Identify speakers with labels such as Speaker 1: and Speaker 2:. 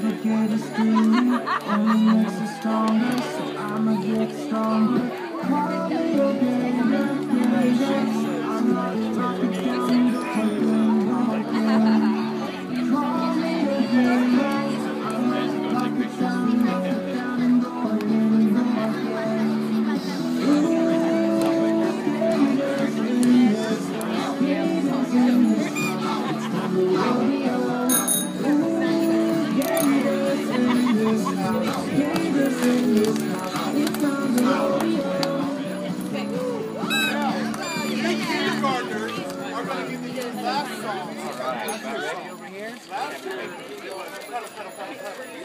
Speaker 1: the Gator student only makes us stronger, so I'ma get stronger. Call me a Gator, Gator. I'm not talking to you, hoping, hoping. Call me a Gator. I'm not talking to you, down and go again and go again. Ooh, Gators in this house, Gators in this house. It's time to rodeo.
Speaker 2: Kindergartners are going to give you the last song. Over here.